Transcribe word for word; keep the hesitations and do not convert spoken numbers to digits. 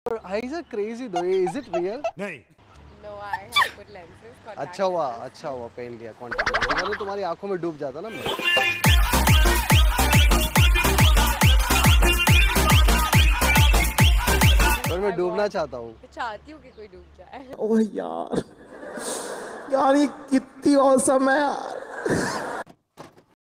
eyes are crazy though. Is it real? नहीं। No, I have put lenses. Contact अच्छा हुआ, lenses. अच्छा हुआ पहन लिया कॉन्टैक्ट लेंस, वरना तुम्हारी आंखों में डूब जाता ना मैं। पर मैं I डूबना want- चाहता हूँ। मैं चाहती हूँ कि कोई डूब जाए। ओह यार, यार ये कितनी औसम है यार।